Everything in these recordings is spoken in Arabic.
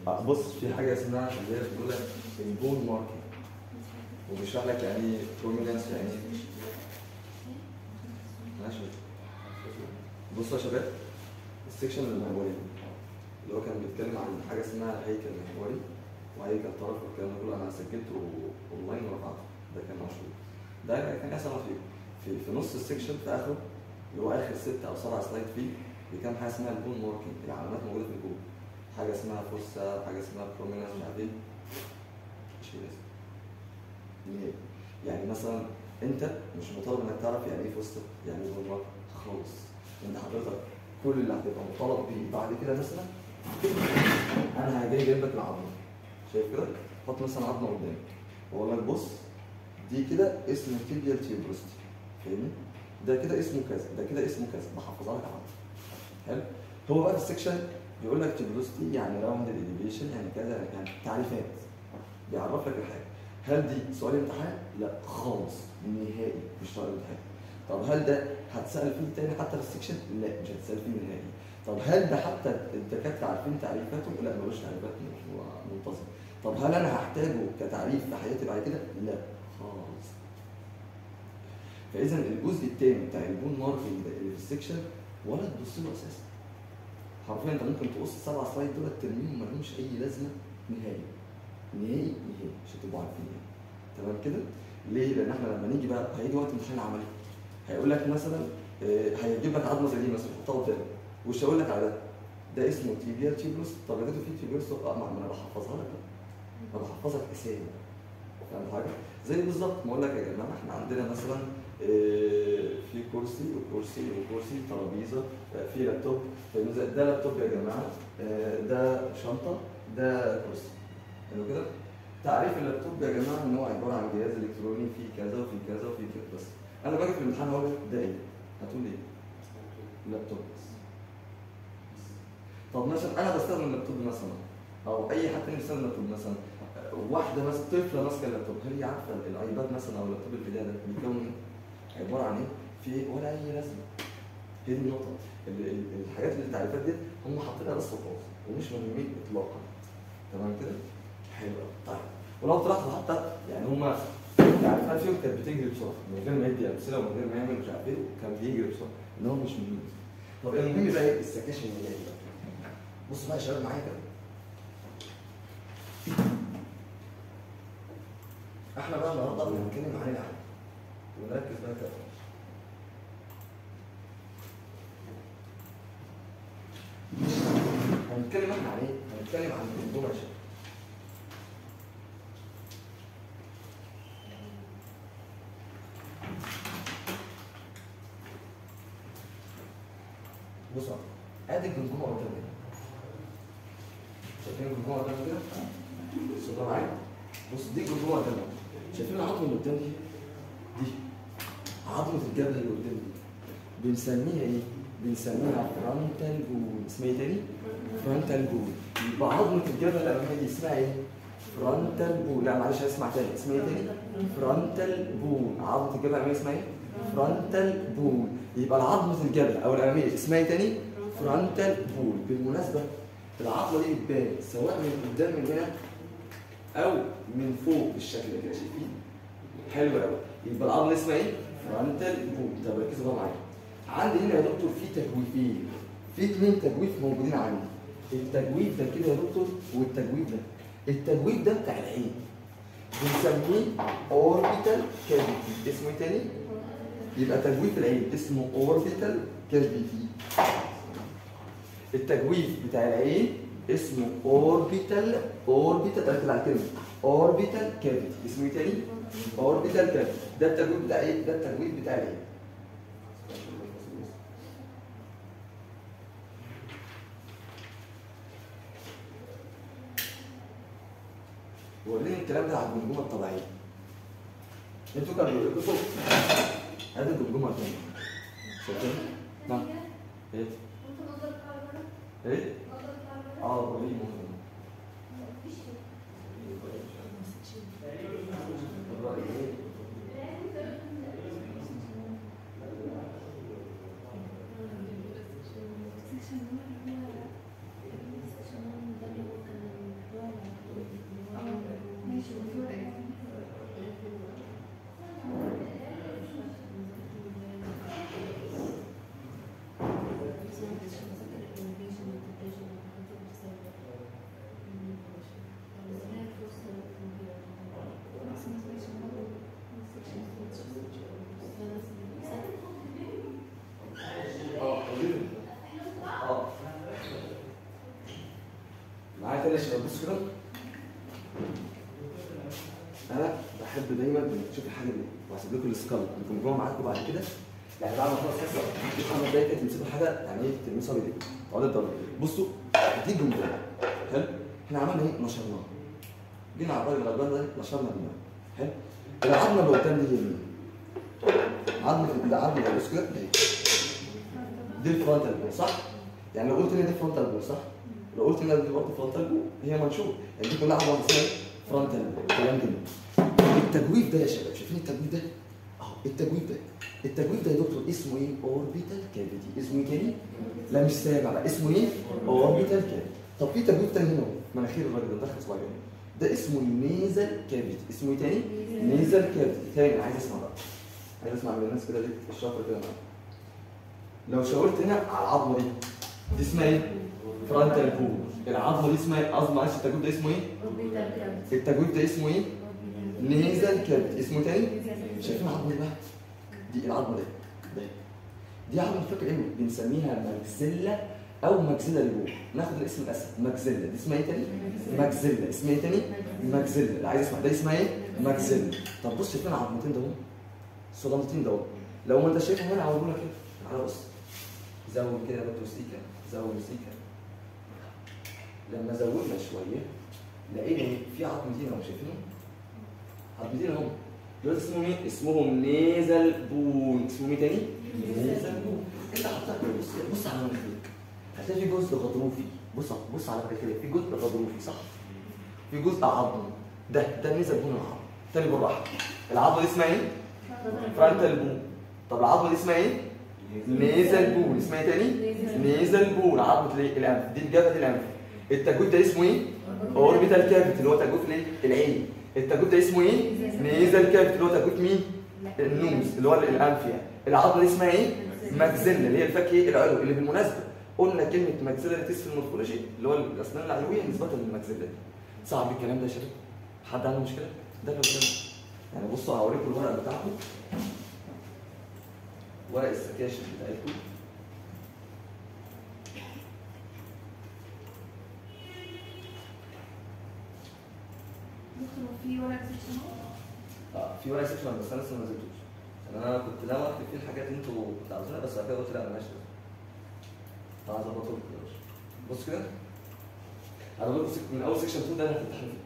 بص في حاجه اسمها اللي هي بتقول لك البون ماركينج، وبيشرح لك يعني ايه بروميننس يعني ايه. ماشي. بصوا يا شباب، السكشن المحوري اللي هو كان بيتكلم عن حاجه اسمها هيكل محوري وهيكل طرف والكلام ده كله، انا سجلته اونلاين ورفعته، ده كان مشهور. ده كان اسهل فيه في نص السكشن في اخره اللي هو اخر 6 أو 7 سلايد فيه بيكون حاجه اسمها البون ماركينج، العلامات موجوده في البون، حاجه اسمها فوسا، حاجه اسمها بروميننس، مش عارف ايه، مش لازم ليه؟ يعني مثلا انت مش مطالب انك تعرف يعني ايه فوسا، يعني ايه بون ماركينج خالص. انت حضرتك كل اللي هتبقى مطالب بيه بعد كده مثلا انا هاجي جايب لك العظمه، شايف كده؟ حط مثلا عظمه قدامك واقول لك بص دي كده اسمه تيبيال تيوبروستي، فاهمني؟ ده كده اسمه كذا، ده كده اسمه كذا، بحفظها لك على طول. حلو؟ هو بقى في السكشن بيقول لك تيوبروستي يعني راوند الاليفيشن يعني كذا، يعني تعريفات، بيعرف لك الحاجه. هل دي سؤال امتحان؟ لا خالص نهائي مش سؤال امتحان. طب هل ده هتسال فيه تاني حتى في السكشن؟ لا مش هتسال فيه نهائي. طب هل ده حتى الدكاتره عارفين تعريفاته؟ لا ملوش تعريفات منتظمه. طب هل انا هحتاجه كتعريف في حياتي بعد كده؟ لا خالص. فاذا الجزء الثاني بتاع البون ماركينج ده اللي في السكشن ولا تبص له اساسا. حرفيا انت ممكن تقص ال7 سلايد دول ترميهم ما لهمش اي لازمه نهائي. نهائي عشان تبقوا عارفين يعني. تمام كده؟ ليه؟ لان احنا لما نيجي بقى هيجي وقت امتحان عملي هيقول لك مثلا هيجيب لك عظمه زي دي مثلا حطها قدامك ومش هيقول لك على ده. ده اسمه تيبيال تيوبروس. طب اديته فيه تيوبروس ما انا بحفظها لك بقى. انا بحفظك اسامي. فاهم حاجه؟ زي بالظبط ما اقول لك يا جماعه احنا عندنا مثلا في كرسي وكرسي وكرسي، ترابيزه، في لابتوب، ده لابتوب يا جماعه، ده شنطه، ده كرسي. حلو كده؟ تعريف اللابتوب يا جماعه ان هو عباره عن جهاز الكتروني فيه كذا وفيه كذا وفيه كذا. بس انا باجي في الامتحان هقول لك ده ايه؟ هتقول لي ايه؟ لابتوب بس. طب مثلا انا بستخدم اللابتوب مثلا او اي حد تاني بيستخدم اللابتوب مثلا، واحده مثلا طفله ماسكه اللابتوب، هل هي عارفه الايباد مثلا او اللابتوب اللي ده بيكون عباره عن ايه؟ في ايه؟ ولا اي لازمه. هي دي النقطه. الحاجات اللي التعريفات دي هم حاطينها بس وخلاص ومش مهمين اطلاقا. تمام كده؟ حلو. طيب ولو طلعت حتى يعني هم التعريفات فيهم كانت بتجري بسرعه من غير ما يدي امثله ومن غير ما يعمل مش عارف ايه، كان بيجري بسرعه ان هو مش مهم. طب المهم بقى ايه؟ السكاشن اللي جايه بقى. بصوا بقى يا شباب معايا كده. احنا بقى النهارده بنتكلم عن العقل ونركز بقى كده. هنتكلم احنا عن ايه؟ هنتكلم عن الجمجمه يا شباب. بصوا ادي الجمجمه قدامنا. شايفين الجمجمه قدامنا كده؟ بصوا معايا. بص دي الجمجمه قدامنا. شايفين العظمه اللي قدام دي؟ دي عظمه الجبهه اللي قدام دي. بنسميها ايه؟ بنسميها فرونتال بون. اسمها ايه تاني؟ فرونتال بون. يبقى عظمه الجبهه الاماميه دي اسمها ايه؟ فرونتال بون. لا معلش هسمع تاني. اسمها ايه تاني؟ فرونتال بون. عظمه الجبهه الاماميه اسمها ايه؟ فرونتال بون. يبقى عظمه الجبهه او الاماميه اسمها ايه تاني؟ فرونتال بون. بالمناسبه العضله دي بتبان سواء من قدام من هنا او من فوق بالشكل ده كده، شايفين؟ حلو قوي. يبقى العضله اسمها ايه؟ فرونتال بون. طب ركزوا بقى معايا. عندي هنا يا دكتور في تجويفين، في 2 تجويف موجودين عندي. التجويف ده كده يا دكتور والتجويف ده. التجويف ده بتاع العين بنسميه اوربيتال كافيتي. اسمه ايه تاني؟ يبقى تجويف العين اسمه اوربيتال كافيتي. التجويف بتاع العين اسمه اوربيتال ركز على الكلمه اوربيتال كافيتي. اسمه ايه تاني؟ اوربيتال كافيتي. ده التجويف بتاع ايه؟ ده التجويف بتاع العين. وريني الكلام ده على الجمجمه الطبيعيه. انتوا كانوا بيقولوا لكم هذه الجمجمه الثانيه. شايفين؟ نعم. ايه؟ ايه؟ وريني ممكن. معايا تاني يا شباب. بص كده، انا بحب دايما تشوف الحاجه دي وهسيب لكم السكال نكون جوه معاكم بعد كده. يعني بعد ما اخلص حصه في 5 دقايق كده تمسكوا حاجه يعني ايه تلمسوها بايديكم تقعدوا تدوروا. بصوا دي جمله حلو، احنا عملنا ايه؟ نشرناها. جينا على الراجل الغلبان ده نشرنا دماغه حلو. العظمه اللي قدام دي مين؟ عظمه العظمه اللي بص كده دي الفرونتال بول صح؟ يعني لو قلت ان دي فرونتال بول صح؟ لو قلت ان دي برضه فرونتال بول هي منشور، يعني دي كلها عظمه اسمها فرونتال بول. كلام جميل. التجويف ده يا شباب شايفين التجويف ده؟ اهو التجويف ده يا دكتور اسمه ايه؟ اوربيتال كافيتي. اسمه ايه تاني؟ لا مش سامع بقى، اسمه ايه؟ اوربيتال كافيتي. طب في تجويف تاني هنا مناخير الراجل ده مدخل صباعه ده اسمه النيزل كافيتي. اسمه ايه تاني؟ نيزل كافيتي. تاني عايز اسمع بقى، عايز اسمع من الناس كده ليه الشاطر كده معايا. لو شاورت هنا على العظمه دي اسمها ايه؟ فرونتال بول. العظمه دي اسمها ايه؟ قصدي معلش التجويف ده اسمه ايه؟ التجويف ده اسمه ايه؟ نيزل كافيتي. اسمه تاني؟ شايفين العظمه دي بقى؟ دي العظمه دي عظمه فاكر ايه؟ بنسميها ماكسيلا او ماكسيلا لجوه. ناخد الاسم الاسهل ماكسيلا. دي اسمها ايه تاني؟ ماكسيلا. اسمها ايه تاني؟ ماكسيلا. اللي عايز اسمع ده اسمها ايه؟ ماكسيلا. طب بص شايفين العظمتين ده اهو؟ الصدمتين ده اهو. لو ما انت شايفهم هنا هقول لك كده. تعالى بص. زود كده يا دكتور سيكا، زود سيكا. لما زودنا شويه لقينا ايه؟ في عظمتين اهو شايفينهم؟ عظمتين اهو. دول اسمهم ايه؟ اسمهم نيزل بون. اسمهم ايه تاني؟ نيزل بون. انت حطيتها بص على مناخيرك هتلاقي في جزء غضروفي. بص على مناخيرك في جزء غضروفي صح؟ في جزء عظم. ده النيزل بون العظم. تاني بالراحه. العظمه دي اسمها ايه؟ فرونتال بون. طب العظمه دي اسمها ايه؟ نيزل بون. اسمها ايه تاني؟ نيزل بون. عظمه الانف دي الجبهه الانف. التجويف ده اسمه ايه؟ اوربيتال كافيتي اللي هو تجويف العين. التجويف ده اسمه ايه؟ نيزل كافيتي اللي هو تجويف مين؟ النوز اللي هو الانف يعني. العظمه دي اسمها ايه؟ ماكسيلا اللي هي الفك ايه؟ العلوي. اللي بالمناسبه قلنا كلمه ماكسيلا دي في المورفولوجي اللي هو الاسنان العلويه نسبه للماكسيلا دي. صعب الكلام ده يا شباب؟ حد عنده مشكله؟ ده اللي قدامنا. يعني بصوا هوريكم الورق بتاعكم، ورق السكاشن بتاعتكم. في ورق سكشن؟ في ورق سكشن بس انا لسه ما نزلتوش. انا كنت ناوي اكتب فيه الحاجات اللي انتوا كنتوا عاوزينها بس بعد كده قلت لا انا ماشي. تعالى اظبطه لكم يا باشا. بص كده. انا بقول من اول سكشن 2 ده اللي هتمتحن فيه.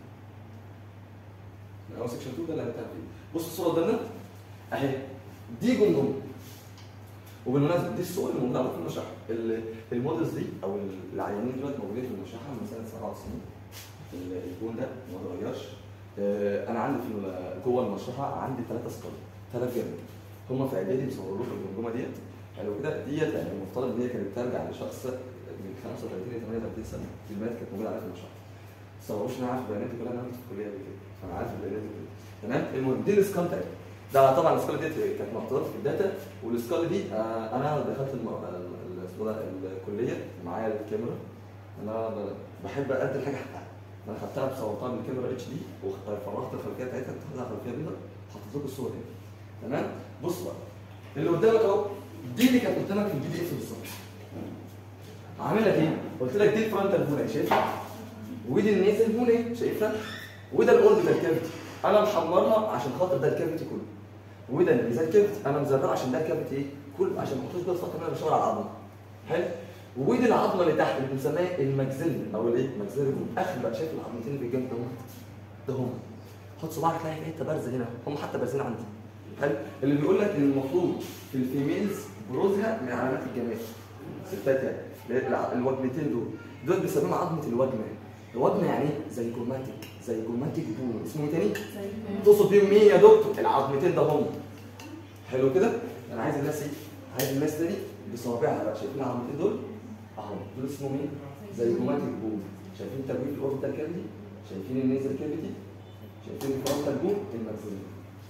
من اول سكشن 2 ده اللي هتمتحن فيه. بص الصوره قدامنا اهي. دي جمجمه. وبالمناسبه دي الصور اللي موجوده في المشرحه. المودلز دي او العيانين دلوقتي موجودين في المشرحه من سنه 97. الجون ده ما اتغيرش. انا عندي في جوه المشرحه عندي 3 سكال 3 جنب. هم في اعدادي مصوروا له الجمجمه ديت حلو كده. ديت يعني المفترض ان هي كانت ترجع لشخص من 35 ل 38 سنه. البنات كانت موجوده عليها في المشرحه. ما تصوروش ان انا عارف البيانات كلها انا في الكليه قبل كده فانا عارف البيانات دي كلها تمام. المهم دي السكال بتاعتي. ده طبعا السكال ديت كانت محطوطه في الداتا. والسكال دي انا دخلت الكليه معايا الكاميرا. انا بحب ادي الحاجه حقها. انا خدتها بصورتها بالكاميرا اتش دي وفرغت الخلفيه بتاعتها كنت حاططها خلفيه بيضاء. حطيت لكم الصور هنا تمام. بص بقى اللي قدامك اهو دي اللي كانت قدامك في البي دي اف بالظبط. عامل لك ايه؟ قلت لك دي الفرونتال بون شايفها؟ ودي النيزل بون شايفها؟ وده الاوربيتال كافيتي. انا محمرها عشان خاطر ده الكافيتي كله. وده النيزل كافيتي انا مزرعه عشان ده الكافيتي ايه؟ كله عشان ما احطوش جوه الخط. انا بشاور على العظمه. حلو؟ ودي العظمه اللي تحت اللي بنسميها الماكسيلا او الايه؟ ماكسيلا بون. اخر بقى شايف العظمتين اللي بالجنب ده هم. حط صباعك تلاقي حته بارزه هنا. هم حتى بارزين عندي. حلو؟ اللي بيقول لك ان المفروض في الفيميلز بروزها من علامات الجمال. ستات يعني الوجنتين دول بيسموهم عظمه الوجنه. الوجنه يعني ايه؟ زي جوماتيك بون. اسمه ايه تاني؟ تقصد بيهم مين يا دكتور؟ العظمتين ده هم. حلو كده؟ انا عايز الناس ايه؟ عايز الناس تاني بصوابعها بقى. شايفين العظمتين دول؟ اهو دول اسمهم ايه؟ زي جوماتيك بون. شايفين تجويف الاوربيتال كافيتي؟ شايفين النيزل كافيتي؟ شايفين الفرونتال بون؟ الماكسيلا.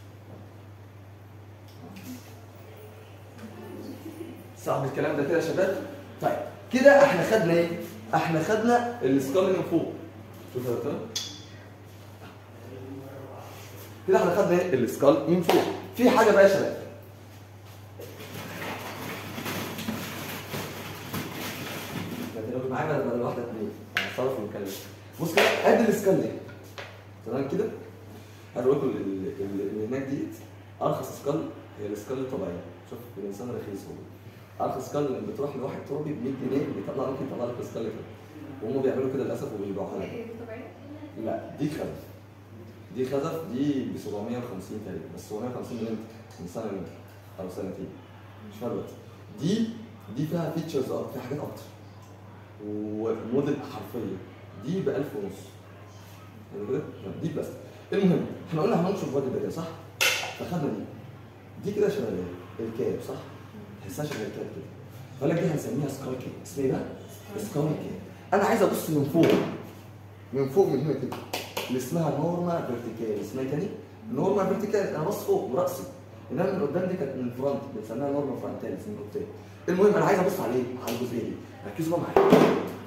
صعب الكلام ده كده يا شباب؟ طيب كده احنا خدنا ايه؟ احنا خدنا السكال من فوق. شوف يا دكتور. كده احنا خدنا ايه؟ السكال من فوق. في حاجه بقى يا شباب. معايا بدل واحده اثنين. الطرف المكلف. بص كده ادي الاسكال دي تمام كده. هقول لكم اللي هناك ديت ارخص اسكال هي الاسكال الطبيعيه. شوف الانسان رخيص هو. ارخص اسكال بتروح لواحد ترابي ب 100 جنيه بيطلع ممكن يطلع لك اسكال كده. وهم بيعملوا كده للاسف وبيبيعوها لك. لا دي خزف. دي خزف دي ب 750 تقريبا بس 750 من سنه يمكن او سنتين مش فارقه. دي فيها فيتشرز اكتر فيها حاجات اكتر وموديل حرفيه. دي ب 1000 ونص يعني كده دي بس. المهم احنا قلنا هننشر بادي بدايه صح؟ فخدنا دي كده شبه الكاب صح؟ تحسها شبه الكاب كده. فقال لك دي هنسميها سكال كاب. اسمها ايه بقى؟ سكال كاب. انا عايز ابص من فوق من هنا كده اللي اسمها نورما فيرتيكال. اسمها ايه تاني؟ نورما فيرتيكال. انا باص فوق براسي انما من قدام دي كانت من فرونت بنسميها نورما فرونتاليس من قدام. المهم انا عايز ابص عليه على الجزئيه دي. ركزوا بقى معايا.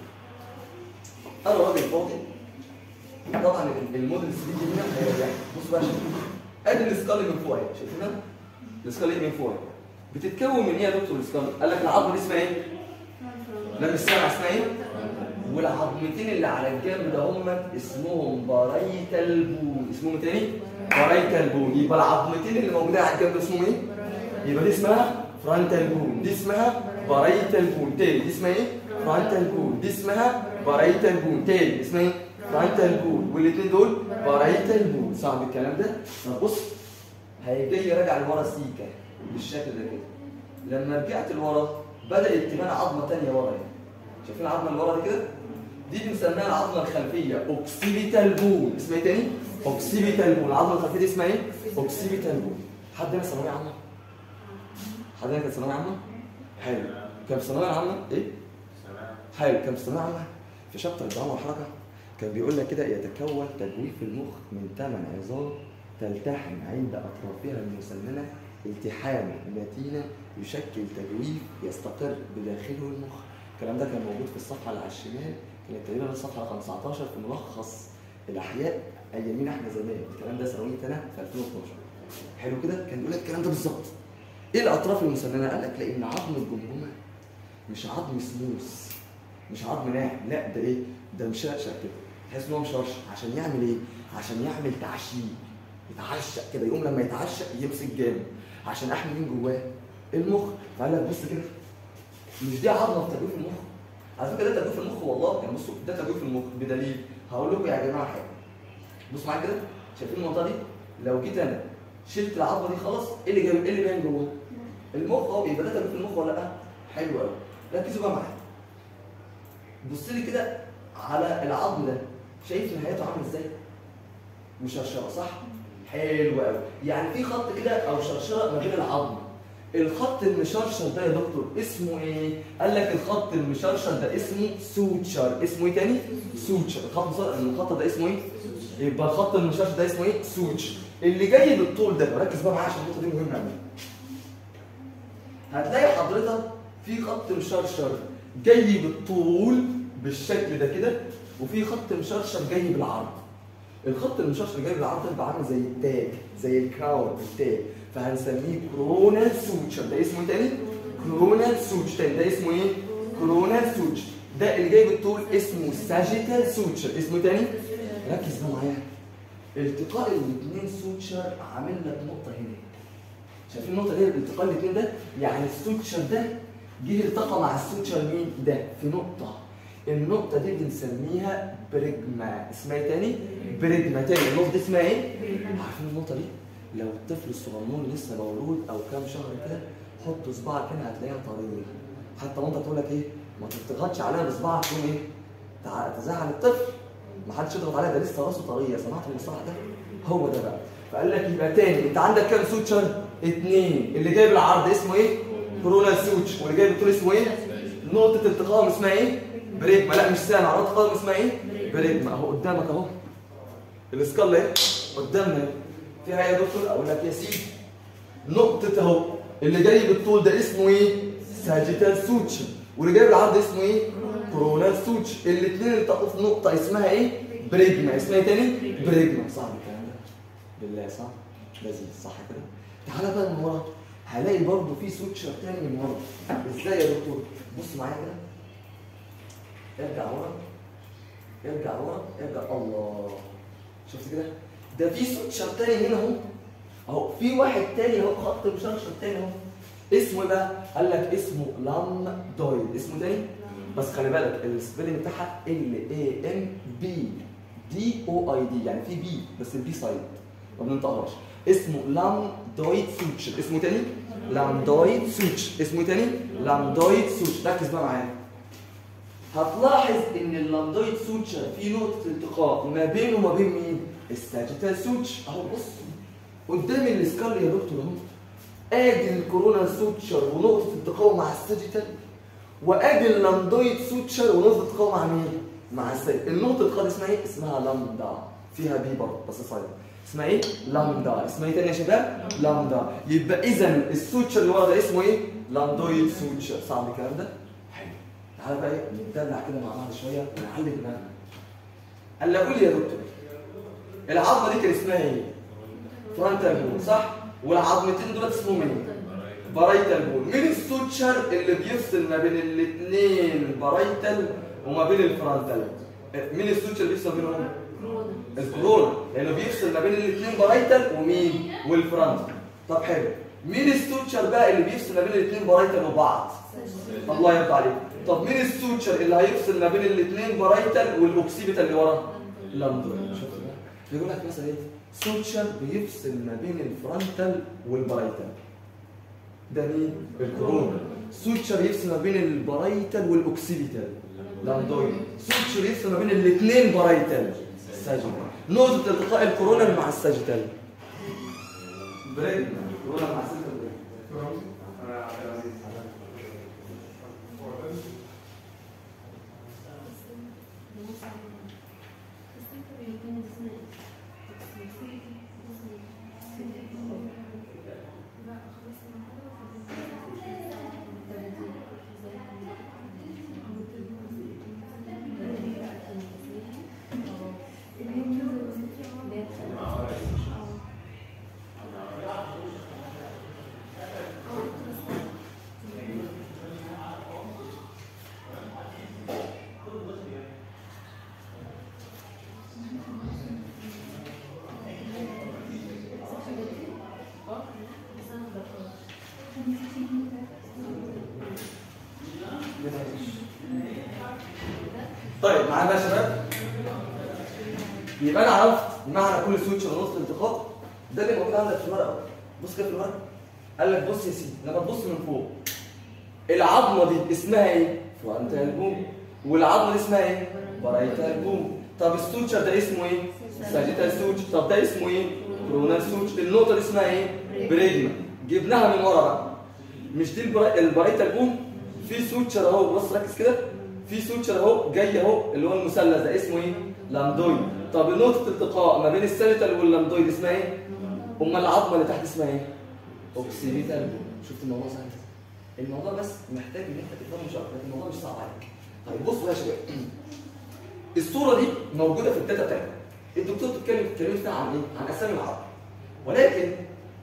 انا راجل فاضي طبعا الموديل 3 دي هنا هيرجعني. بصوا بقى ادي السكال من فوق اهي شايفينها؟ السكال من فوق بتتكون من ايه يا دكتور السكال؟ قال لك العظمه دي اسمها ايه؟ لا مش سامع اسمها ايه؟ والعظمتين اللي على الجنب ده هم اسمهم بارايتال بون. اسمهم تاني؟ بارايتال بون. يبقى العظمتين اللي موجودين على الجنب اسمهم ايه؟ يبقى دي اسمها فرونتال بون. دي اسمها بارايتال بون. تاني دي اسمها ايه؟ فرونتال بون. دي اسمها بارايتال بون. تاني اسمها ايه؟ فرونتال بون. والاثنين دول بارايتال بون. صعب الكلام ده؟ طب بص هيجي راجع لورا سيكا بالشكل ده كده. لما رجعت لورا بدأت تبان عظمه ثانيه ورا هنا. شايفين العظمه اللي ورا دي كده؟ دي بنسميها العظمه الخلفيه اوكسيبيتال بون. اسمها ايه تاني؟ اوكسيبيتال بون. العظمه الخلفيه دي اسمها ايه؟ اوكسيبيتال بون. حد هنا ثانويه عامه؟ حد هنا كان ثانويه عامه؟ حلو. كان في ثانويه عامه ايه؟ حلو. كان في ثانويه عامه في شابتر الدعامه والحركه كان بيقول لك كده يتكون تجويف المخ من 8 عظام تلتحم عند اطرافها المسننه التحام متينه يشكل تجويف يستقر بداخله المخ. الكلام ده كان موجود في الصفحه اللي على الشمال كانت تقريبا الصفحه 15 في ملخص الاحياء ايامينا احنا زمان. الكلام ده ثانويه انا في 2012. حلو كده؟ كان بيقول لك الكلام ده بالظبط. ايه الاطراف المسننه؟ قال لك لان عظم الجمجمه مش عظم سموث مش عظم ناعم، لا ده ايه؟ ده مشقشق كده. تحس ان هو مشرشق عشان يعمل ايه؟ عشان يعمل تعشيق. يتعشق كده يقوم لما يتعشق يمسك جامد عشان احمي مين جواه؟ المخ. فقال لك بص كده مش دي عظمه في تجويف المخ؟ على فكره ده تجويف المخ والله يعني. بصوا ده تجويف المخ بدليل هقول لكم يا جماعه حاجه. بصوا معايا كده شايفين المنطقه دي؟ لو جيت انا شلت العظمه دي خلاص ايه اللي جاي؟ ايه اللي باين جوه؟ المخ اهو. يبقى ده تجويف المخ ولا لا؟ حلو قوي. ركزوا بقى معايا. بص لي كده على العظم ده شايف نهايته عامله ازاي؟ مشرشره صح؟ حلو قوي. يعني في خط كده او شرشره ما بين العظم. الخط المشرشر ده يا دكتور اسمه ايه؟ قال لك الخط المشرشر ده اسمه سوتشر. اسمه ايه تاني؟ سوتشر. الخط ده اسمه ايه؟ يبقى الخط المشرشر ده اسمه ايه؟ سوتشر. اللي جاي بالطول ده ركز بقى معايا عشان النقطه دي مهمه قوي. هتلاقي حضرتك في خط مشرشر جاي بالطول بالشكل ده كده وفي خط مشرشر جاي بالعرض. الخط المشرشر جاي بالعرض ده عامل زي التاج زي الكراون التاج فهنسميه كرونال سوتشر. ده اسمه ايه تاني؟ كرونال سوتشر. ده اسمه ايه؟ كرونال سوتشر. ده اللي جاي بالطول اسمه ساجيتال سوتشر. اسمه ايه تاني؟ ركز بقى معايا. التقاء الاثنين سوتشر عامل لك نقطه هنا. شايفين النقطه دي؟ التقاء الاثنين ده يعني السوتشر ده جه التقى مع السوتشر مين؟ ده في نقطه. النقطه دي بنسميها بريجما. اسمها ايه تاني؟ بريجما. تاني النقطه دي اسمها ايه؟ عارفين النقطه دي؟ لو الطفل الصغنون لسه مولود او كام شهر كده حط صباعك هنا هتلاقيها طريه. حتى وانت تقول لك ايه؟ ما تضغطش عليها بصباعك تقوم ايه؟ تزعل الطفل. ما حدش يضغط عليها ده لسه راسه طريه. سمعت المصطلح ده؟ هو ده بقى. فقال لك يبقى تاني انت عندك كام سوتشر؟ 2. اللي جاي بالعرض اسمه ايه؟ كورونال سوتشر. واللي جاي بالطول اسمه ايه؟ نقطه التقائم اسمها ايه؟ بريجما. لا مش سامع. نقطه التقائم اسمها ايه؟ بريجما. اهو قدامك اهو. الاسكال اهي قدامنا فيها يا دكتور. اقول لك يا سيدي نقطه اهو اللي جاي بالطول ده اسمه ايه؟ ساجيتال سوتشر. واللي جاي بالعرض اسمه ايه؟ كورونال سوتشر. الاثنين التقوا في نقطه اسمها ايه؟ بريجما. اسمها ايه تاني؟ بريجما. صعب الكلام ده؟ بالله صح؟ لذيذ صح كده؟ تعالى بقى من ورا هلاقي برضه في سوتشر تاني من ورا. ازاي يا دكتور؟ بص معايا كده. ارجع ورا ارجع ورا، ارجع. الله، شفت كده؟ ده في سوتشر تاني هنا اهو في واحد تاني اهو، خط مشرشر تاني اهو، اسمه ايه بقى؟ قال لك اسمه لامدويد. اسمه تاني بس خلي بالك السبيلنج بتاعها LAMBDOID، يعني في بي بس البي سايد ما بننطقهاش. اسمه لامدويد سوتشر. اسمه تاني لامدويد سوتشر. اسمه تاني لامدويد سوتشر. ركز بقى معايا، هتلاحظ ان اللامدويد سوتشر في نقطه التقاء ما بينه وما بين مين؟ الساجيتال سوتشر. اهو بص قدام السكال يا دكتور اهو، ادي الكورونا سوتشر ونقطه التقاء مع الساجيتال، وادي اللامدويد سوتشر ونقطه التقاء مع مين؟ مع الساجيتال. النقطه التقاء اسمها ايه؟ اسمها لامدا، فيها بي برضه بس صايره. اسمها ايه؟ لامدا. اسمها ايه تاني يا شباب؟ لامدا. يبقى اذا السوتشر اللي ورا ده اسمه ايه؟ لامدويد سوتشر. صعب الكلام ده؟ حلو. تعالى بقى ايه نتدلع كده مع بعض شويه ونعلم دماغنا. قال لي قول لي يا دكتور، العظمه دي كان اسمها ايه؟ فرونتال بون صح؟ والعظمتين دول اسمهم ايه؟ بارايتال بون. مين السوتشر اللي بيفصل ما بين الاثنين بارايتال وما بين الفرونتال؟ مين السوتشر اللي بيفصل بينهم؟ الكورونا، لانه بيفصل ما بين الاثنين بارايتال ومين؟ والفرونتال. طب حلو، مين السوتشر بقى اللي بيفصل ما بين الاثنين بارايتال وبعض؟ الله يرضى عليك. طب مين السوتشر اللي هيفصل ما بين الاثنين بارايتال والاوكسيبيتال اللي ورا؟ لامدويد. شفت بقى؟ بيقول لك مثلا ايه؟ سوتشر بيفصل ما بين الفرونتال والبارايتال، ده مين؟ الكورونا. سوتشر يفصل ما بين البارايتال والاوكسيبيتال، لامدويد. سوتشر يفصل ما بين الاثنين بارايتال، ساجيتال. نقطة التقاء الكورونا مع الساجيتال بريد، الكورونا مع الساجيتال بريد. طيب معانا بقى يا شباب، يبقى انا عرفت معنى كل سويتش ونقطه التقاء. ده اللي موجود عندك في الورقه. بص كده في الورقه، قال لك بص يا سيدي لما تبص من فوق، العظمه دي اسمها ايه؟ فرونتال بون. والعظمه دي اسمها ايه؟ بارايتال بون. طب السوتشر ده اسمه ايه؟ ساجيتال سوتشر. طب ده اسمه ايه؟ كورونال سوتشر. النقطه دي اسمها ايه؟ بريجما. جبناها من ورا بقى، مش دي البارايتال بون؟ في سوتشر اهو، بص ركز كده، في سوتشر اهو جاي اهو اللي هو المثلث ده اسمه ايه؟ لامدويد. طب نقطه التقاء ما بين الساجيتال واللامدويد اسمها ايه؟ امال العظمه اللي تحت اسمها ايه؟ اوكسيبيتال. شفت الموضوع سهل؟ الموضوع بس محتاج ان انت تفهمه مش اكتر، الموضوع مش صعب عليك. طيب بصوا يا شباب، الصوره دي موجوده في الداتا بتاعتنا. الدكتور اتكلم فيها عن ايه؟ عن اسامي العظم. ولكن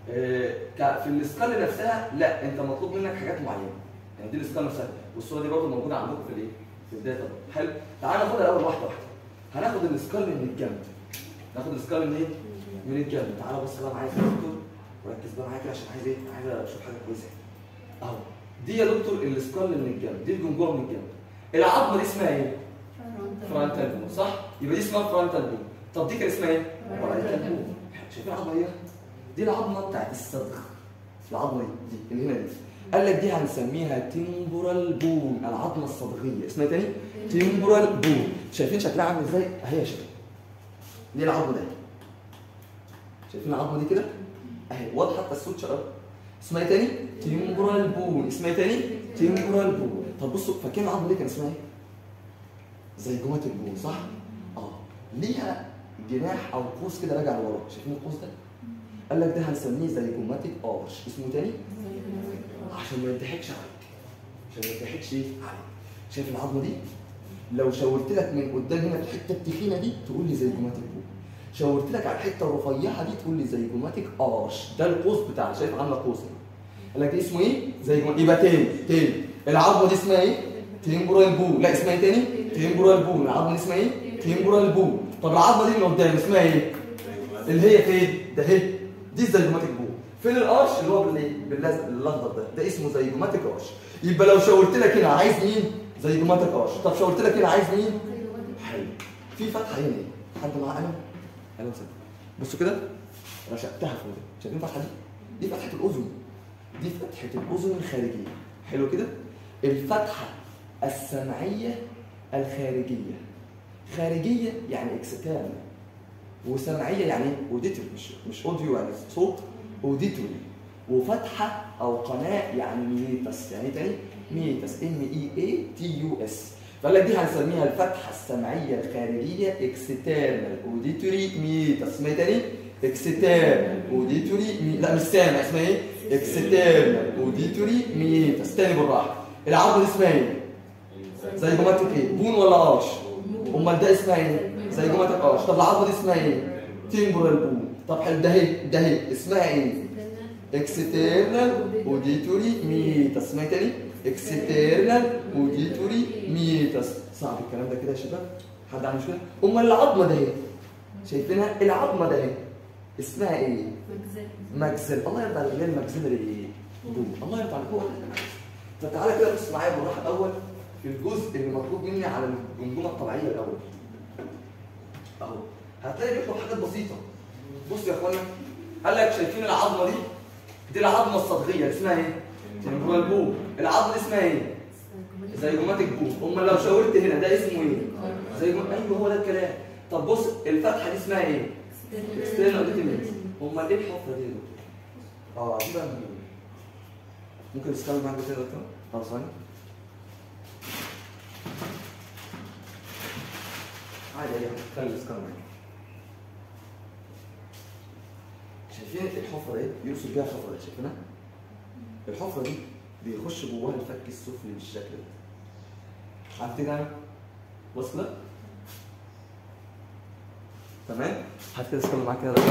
في الاسكال نفسها لا، انت مطلوب منك حاجات معينه. يعني دي الاسكال نفسها، والصوره دي برضه موجوده عندكم في الايه؟ في الداتا. حلو؟ تعالى ناخدها الاول واحده واحده. هناخد الاسكال من الجنب. ناخد الاسكال من ايه؟ من الجنب. تعالى بص بقى معايا يا دكتور، وركز بقى معايا كده عشان عايز ايه؟ عايز اشوف حاجه كويسه. اهو دي يا دكتور الاسكال من الجنب، دي الجمجمه من الجنب. العظمه دي اسمها ايه؟ فرونتال بون صح؟ يبقى دي اسمها فرونتال بون. طب دي كان اسمها ايه؟ بارايتال بون. شايفين العظمه دي؟ دي العظمه بتاعت الصدغ. العظمه دي اللي هنا دي، قال لك دي هنسميها تيمبورال بون، العظمه الصدغيه. اسمها تاني؟ تيمبورال بون. شايفين شكلها عامل ازاي؟ اهي يا شباب، دي العظمه دي. شايفين العظمه دي كده؟ اهي واضحه حتى السوتشر اهو. اسمها تاني؟ تيمبورال بون. اسمها تاني؟ تيمبورال بون. طب بصوا، فاكرين العظمه دي كان اسمها ايه؟ زي جمات البون صح؟ ليها جناح او قوس كده راجع لورا. شايفين القوس ده؟ قال لك ده هنسميه زي جماتيك ارش. اسمه تاني؟ عشان ما يضحكش عليك، عشان ما يضحكش ايه عليك. شايف العظمه دي؟ لو شاورت لك من قدام هنا الحته التخينه دي تقول لي زي جماتيك بون، شاورت لك على الحته الرفيعه دي تقول لي زي جماتيك ارش. ده القوس بتاعها، شايف عامله قوس. قال لك اسمه ايه؟ زي جماتيك. يبقى تاني العظمه دي اسمها ايه؟ تيمبورال بون. لا اسمها ايه تاني؟ تيمبورال بون. العظمه دي اسمها ايه؟ تيمبورال بون. طب العظمه دي اللي قدام اسمها ايه؟ اللي هي فين؟ ده اهي، دي الزيجوماتيك بون. فين القرش اللي هو باللزق الاخضر ده اسمه زيجوماتيك قرش. يبقى لو شاورت لك هنا عايز مين؟ زيجوماتيك قرش. طب شاورت لك هنا عايز مين؟ حلو. في فتحه هنا ايه؟ حد معاه قلم؟ قلم سد. بصوا كده رشقتها فوق دي، شايفين الفتحه دي؟ دي فتحه الاذن، دي فتحه الاذن الخارجيه. حلو كده؟ الفتحه السمعيه الخارجيه، خارجيه يعني اكسترنال، وسمعيه يعني اوديتوري، مش اوديو يعني صوت، اوديتوري. وفتحه او قناه يعني ميتس، يعني تاني ميتس، MEATUS. فقال لك دي هنسميها الفتحه السمعيه الخارجيه اكسترنال اوديتوري ميتس. اسمها تاني اكسترنال اوديتوري لا مش سامع، اسمها ايه؟ اكسترنال اوديتوري ميتس. تاني بالراحه. العظمه دي اسمها ايه؟ زيجوماتيك ايه؟ بون ولا قرش؟ امال ده اسمها ايه؟ زيجوماتيك قرش. طب العظمه دي اسمها ايه؟ تيمبورال بون. طب حلو، ده اهي ده اهي اسمها ايه؟ اكسترنال اوديتوري ميتس. اسمها تاني اكسترنال اوديتوري ميتس. صعب الكلام ده كده يا شباب؟ حد عنده مشكله؟ امال العظمه ده اهي شايفينها؟ العظمه ده اهي اسمها ايه؟ ماكسيل. الله يرضى عليك، الماكسيلري بون. الله يرضى عليك. فتعالى كده بص معايا بالراحه الاول في الجزء اللي مطلوب مني على الجمجمه الطبيعيه الاول. اهو هتلاقي بيطلب حاجات بسيطه. بص يا اخوانا، قال لك شايفين العظمه دي؟ دي العظمه الصدغيه اسمها ايه؟ تيمبورال بون. العظمه دي اسمها ايه؟ زيجوماتيك بون. امال لو شاورت هنا ده اسمه ايه؟ ايوه هو ده الكلام. طب بص الفتحه دي اسمها ايه؟ اكسترنال اوديتوري. امال ايه الحفره دي يا دكتور؟ دي بقى ممكن تسكان معاك كده يا دكتور؟ طب ثواني. عادي ايه، خلي السكان معاك. شايفين الحفره دي؟ يوصل بيها الحفره دي، شايفينها؟ الحفره دي بيخش جواها الفك السفلي بالشكل ده. عارف كده؟ بص كده؟ تمام؟ هات كده اسكان معاك كده.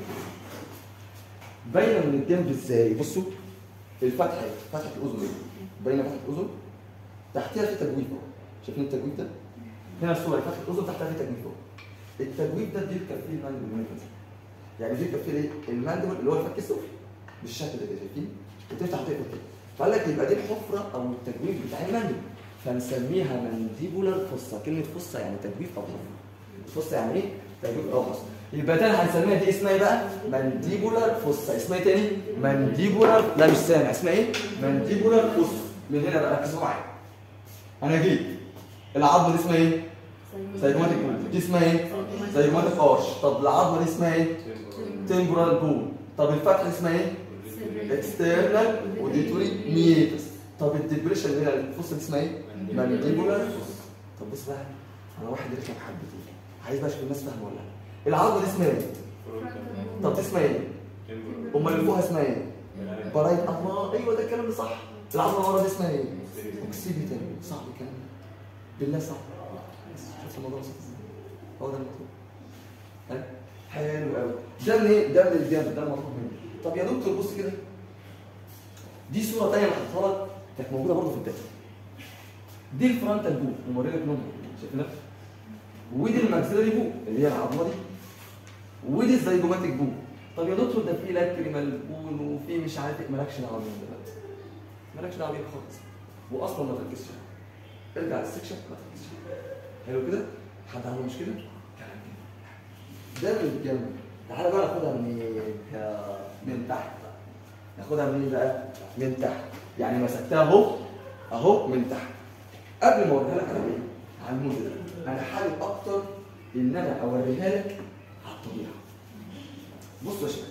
باينه من الجنب ازاي؟ بصوا الفتحه دي، فتحه الاذن دي باينه، فتحه الاذن تحتها في تجويف اهو. شايفين التجويف ده؟ هنا الصوره فتحه الاذن تحتها في تجويف اهو. التجويف ده بيركب فيه الماندبل، يعني بيركب فيه ايه؟ الماندبل اللي هو الفك السفلي بالشكل ده كده، شايفين؟ بتفتح وتقفل كده. فقال لك يبقى دي الحفره او التجويف بتاع الماندبل، فنسميها مانديبولار فوسا. كلمه فوسا يعني تجويف او حفره. فوسا يعني ايه؟ تجويف او حفره. يبقى تاني هنسميها دي اسمها ايه بقى؟ مانديبولار فوسا. اسمها ايه تاني؟ مانديبولار، لا مش سامع، اسمها ايه؟ مانديبولار فوسا. من هنا بقى ركزوا معايا. انا جيت العظمه دي اسمها ايه؟ زيجوماتيك بون. دي اسمها ايه؟ زيجوماتيك قرش. طب العظمه دي اسمها ايه؟ تيمبورال بون. طب الفتحه دي اسمها ايه؟ اكسترنال اوديتوري ميتس. طب الديبريشن اللي هنا الفوسا دي اسمها ايه؟ مانديبولار فوسا. طب بص بقى، انا واحد رخم حبتين، عايز بقى اشوف الناس فاهمه ولا لا. العظمه دي اسمها ايه؟ طب دي اسمها ايه؟ امال اللي فوقها اسمها ايه؟ برايت. الله، ايوه ده الكلام ده صح. العظمه ورا دي اسمها ايه؟ اوكسيبيتال. صعب الكلام ده بالله، صح. شفت الموضوع صح ازاي؟ هو ده المطلوب. حلو قوي. ده من ايه؟ ده من الجنب، ده المطلوب مني. طب يا دكتور بص كده، دي صوره ثانيه انا حاططها لك كانت موجوده برضه في الداتا. دي الفرونتال بون وموري لك لونها، شايفينها؟ ودي الماكسيلاري بون اللي هي العظمه دي، ودي الزيجوماتيك بون. طب يا دكتور ده في لاكريمال بون وفي مش عارف ايه، مالكش دعوه بيهم دلوقتي، مالكش دعوه بيهم خالص، واصلا ما تركزش. ارجع للسكشن ما تركزش. حلو كده؟ حد عنده مشكله؟ كلام كده. ده من الجنب. تعالى بقى ناخدها من تحت بقى. ناخدها منين بقى؟ من تحت. يعني مسكتها اهو اهو من تحت. قبل ما اوريها لك على ايه؟ على الموديل. انا حابب اكتر ان انا اوريها لك على الطبيعه. بصوا يا شباب،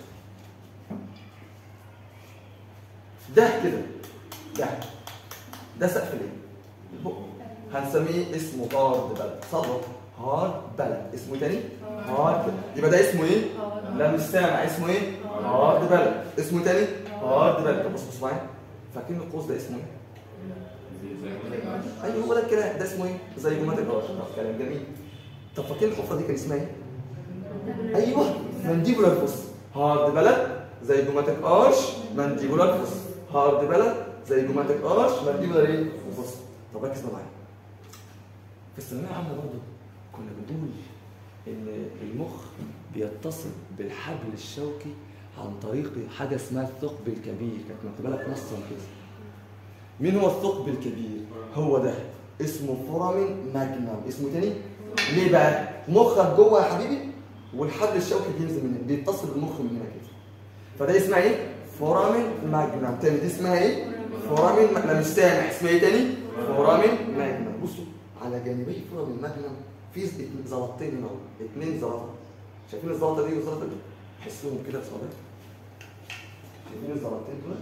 ده كده، ده سقف الايه؟ البق. هنسميه اسمه هارد بلد. صبر، هارد بلد. اسمه تاني؟ هارد بلد. يبقى ده اسمه ايه؟ لا مش سامع. اسمه ايه؟ هارد بلد. اسمه تاني؟ هارد بلد. طب بص معايا، فاكرين القوس ده اسمه ايه؟ ايوه هو ده الكلام. ده اسمه ايه؟ زيجوماتيك قرش. طب كلام جميل. طب فاكرين الحفره دي كان اسمها ايه؟ ايوه مانديبولار فوس. هارد بلد، زيجوماتيك قرش، مانديبولار فوس. هارد بلد، زيجوماتيك قرش، مانديبولار ايه؟ فوس. طب ركز معايا. في الثانويه العامه برضه كنا بنقول ان المخ بيتصل بالحبل الشوكي عن طريق حاجه اسمها الثقب الكبير، كانت مكتوبه لك نصا كده. مين هو الثقب الكبير؟ هو ده اسمه فورامين ماجنم. اسمه تاني ليه بقى؟ مخك جوه يا حبيبي والحبل الشوكي بينزل من هنا، بيتصل بالمخ من هنا كده. فده اسمها ايه؟ فورامين ماجنم. تاني دي اسمها ايه؟ فورامين ماجنم. مش سامع اسمها ايه تاني؟ فورامين ماجنم. بصوا على جانبي فورامين ماجنم في زلطتين هنا، 2 زلطه. شايفين الزلطه دي والزلطه دي؟ حسوهم كده بصوابعك. شايفين الزلطتين دول؟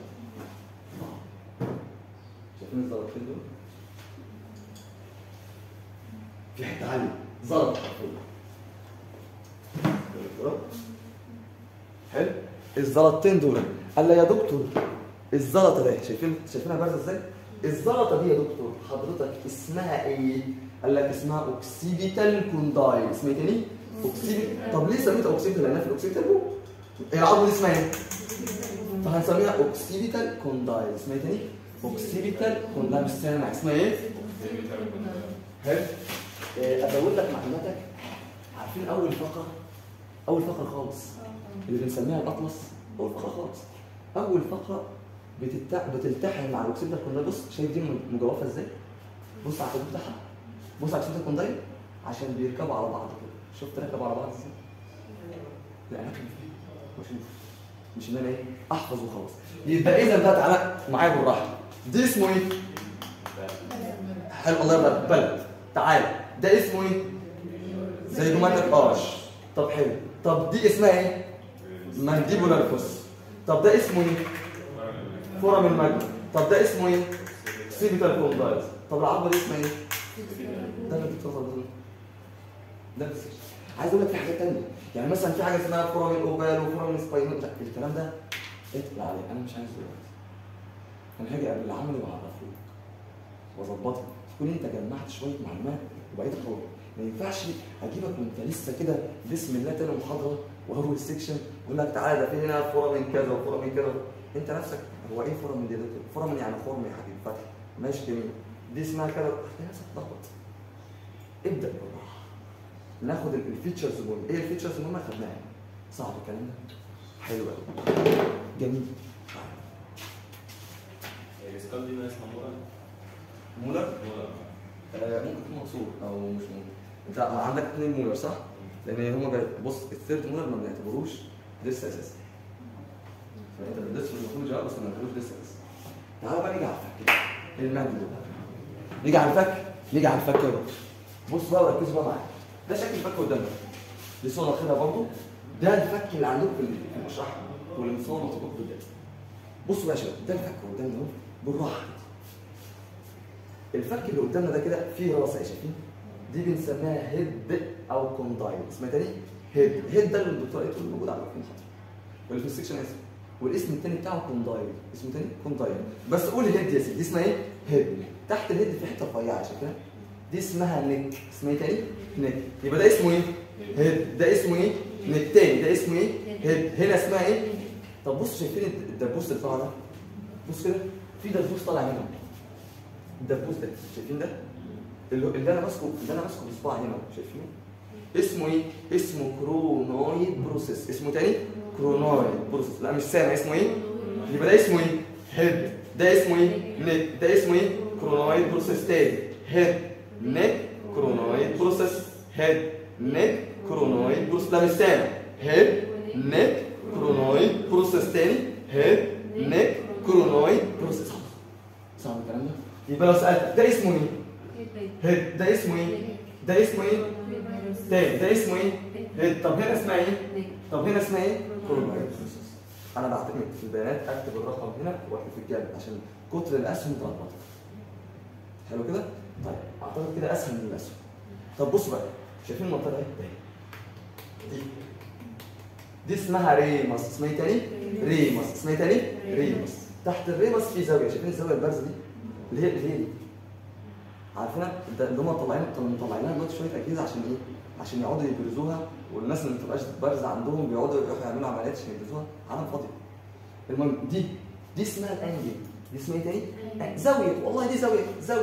شايفين الزلطتين دول؟ في حته عاليه زلط حلو. الزلطتين دول قال لي يا دكتور الزلطه دي شايفينها بارزه ازاي؟ الزلطه دي يا دكتور حضرتك اسمها ايه؟ قال لك اسمها اوكسيبيتال كوندايل. اسمها تاني؟ اوكسيبيتال. طب ليه سميتها اوكسيبيتال؟ لانها في الاوكسيبيتال بو. العضله دي اسمها ايه؟ فهنسميها اوكسيبيتال كوندايل. اسمها تاني؟ اوكسيبيتال كوندايل. مش سامع اسمها ايه؟ حلو. ازود لك معلوماتك. عارفين اول فقره خالص اللي بنسميها الاطلس؟ اول فقره خالص، اول فقره بتلتحم مع الاوكسيبيتال كوندايل. بص شايف دي مجوفه ازاي؟ بص على الخطوط بتاعها، بص على الاوكسيبيتال كوندايل عشان بيركبوا على بعض كده. شفت ركبوا على بعض ازاي؟ لا انا بشوف، مش ان انا ايه احفظ وخلاص. يبقى اذا بقى تعالى معايا بالراحه. دي اسمه ايه؟ حلو الله يبارك بلد. تعالى ده اسمه ايه؟ زي جمانتك ارش. طب حلو. طب دي اسمها ايه؟ مانديبولار فوس. طب ده اسمه ايه؟ فورامين ماجنم. طب ده اسمه ايه؟ سيبيتال كوندايل. طب العظمه دي اسمها ايه؟ ده اللي بتتصل ده بس. عايز اقول لك في حاجات ثانيه، يعني مثلا في حاجه اسمها فورامين اوفال وفورامين سباينال. لا الكلام ده اتقل عليه، انا مش عايز دلوقتي. انا هاجي قبل العمل واعرفه واظبطك تكون انت جمعت شويه معلومات وبقيت قوي. ما ينفعش اجيبك وانت لسه كده بسم الله تاني محاضره واول سيكشن واقول لك تعالى ده في هنا فورامين كذا وفورامين كذا. انت نفسك هو ايه فورامين دي؟ فورامين يعني خرم يا حبيبي فتح. ماشي جميل. دي اسمها كذا. هتلاقي نفسك تلخبط. ابدا بالراحه. ناخد الفيتشرز المهمه. ايه الفيتشرز المهمه؟ خدناها. صعب الكلام ده؟ حلو قوي. جميل. الاسكال دي اسمها مولر؟ ممكن تكون مقصور او مش مولر. انت عندك 2 مولر صح؟ لان هما بص الثيرد مولر ما بنعتبروش لسه اساسي. فانت بتدرس المفروض جواب بس ما بنعتبروش لسه اساسي. تعالى بقى نيجي على الفك. المجد نيجي على الفك يا دكتور. بص بقى وركزوا بقى معايا. ده شكل الفك قدامنا. دي صوره كده برضه. ده الفك اللي عندكم في المشرحه واللي مصور مطبوع قدامنا. بصوا بقى يا شباب، ده الفك قدامنا اهو بالراحه. الفك اللي قدامنا ده كده فيه راسه، شايفين؟ دي بنسميها هيد او كوندايل. اسمها تاني هيد ده اللي الدكتور قالت موجود على المحاضره واللي في السكشن اسمه، والاسم التاني بتاعه كوندايل. اسمه تاني كوندايل. بس قول هيد يا سيدي. دي اسمها ايه؟ هيد. تحت الهيد في حته رفيعه شايفها؟ دي اسمها نيك. اسمها ايه تاني؟ نيك. يبقى ده اسمه ايه؟ هيد. ده اسمه ايه؟ نيك. تاني ده اسمه ايه؟ هيد. هنا اسمها ايه؟ طب بصوا شايفين الدبوس اللي طالع ده؟ بص كده في دبوس طالع هنا. الدبوس ده شايفين ده؟ اللي انا ماسكه بصباعي هنا شايفينه؟ اسمه ايه؟ اسمه كرونويد بروسيس. اسمه تاني؟ كرونويد بروسيس. لا مش سامع. اسمه ايه؟ يبقى ده اسمه ايه؟ هيد. ده اسمه ايه؟ نيك. ده اسمه ايه؟ كرونويد بروسيس. تاني هيد نيك كرونويد بروسيس. هيد نيك كرونويد بروسيس. لا مش سامع. هيد نيك كرونويد بروسيس. تاني هيد نيك كرونويد بروسيس. صعب الكلام ده؟ يبقى لو سألت ده اسمه ايه؟ هيد. ده اسمه ايه؟ ده اسمه ايه؟ تاني ده اسمه ايه؟ هيد. طب هنا اسمها ايه؟ طب هنا اسمها ايه؟ كرونويد بروسيس. انا بعتمد في البيانات اكتب الرقم هنا واكتب في الجنب عشان كتر الاسهم تلخبطك. حلو كده؟ طيب اعتقد كده اسهل من الاسهم. طب بصوا بقى، شايفين المنطقه دي؟ دي اسمها ريمس. اسمها ايه تاني؟ ريمس. اسمها ايه تاني؟ ريمس. تحت الريمس في زاويه، شايفين الزاويه البارزه دي؟ اللي هي دي. عارفينها؟ اللي هم مطلعين لها دلوقتي شويه اجهزه عشان ايه؟ عشان يقعدوا يبرزوها، والناس اللي ما بتبقاش بارزه عندهم بيقعدوا يروحوا يعملوا عمليات عشان يبرزوها. عالم فاضي. المهم دي اسمها الانجل. دي اسمها ايه تاني؟ زاويه. والله دي زاويه.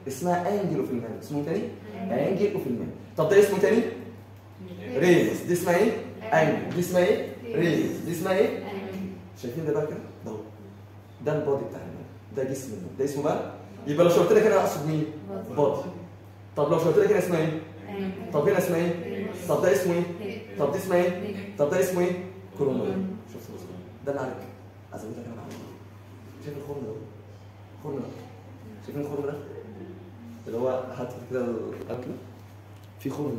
اسمها انجل اوف المان. اسمه تاني انجل اوف المان. طب ده اسمه تاني ريز. دي اسمها ايه؟ انجل. دي اسمها ايه؟ ريز. دي اسمها ايه؟ شايفين ده بقى كده؟ ده هو ده البودي بتاع المان، ده جسم المان، ده اسمه بقى. يبقى لو شرحت لك انا اقصد مين؟ بودي. طب لو شرحت لك هنا اسمها ايه؟ طب هنا اسمها ايه؟ طب ده اسمه ايه؟ طب دي اسمها ايه؟ طب ده اسمه ايه؟ كروموزوم. شفت ده اللي عليك. ازود لك انا معلومه. شايف الخرم ده؟ الخرم ده. شايفين الخرم ده؟ اللي هو هات كده الاكل في خرم.